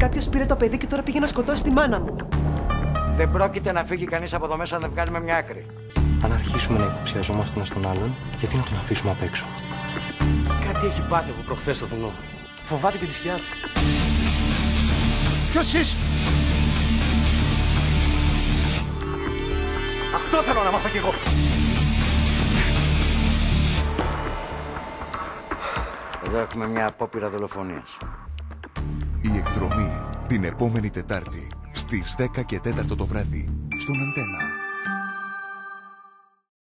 κάποιος πήρε το παιδί και τώρα πήγε να σκοτώσει τη μάνα μου. Δεν πρόκειται να φύγει κανείς από εδώ μέσα αν δεν βγάλουμε μια άκρη. Αν αρχίσουμε να υποψιαζόμαστε ένας τον άλλον, γιατί να τον αφήσουμε απ' έξω? Κάτι έχει πάθει από προχθές στο βουνό. Φοβάται και τη σκιά του. Ποιος είσαι? Αυτό θέλω να μάθω κι εγώ. Εδώ έχουμε μια απόπειρα δολοφονίας. Η εκδρομή την επόμενη Τετάρτη στις 10 και 4 το βράδυ στον Αντένα.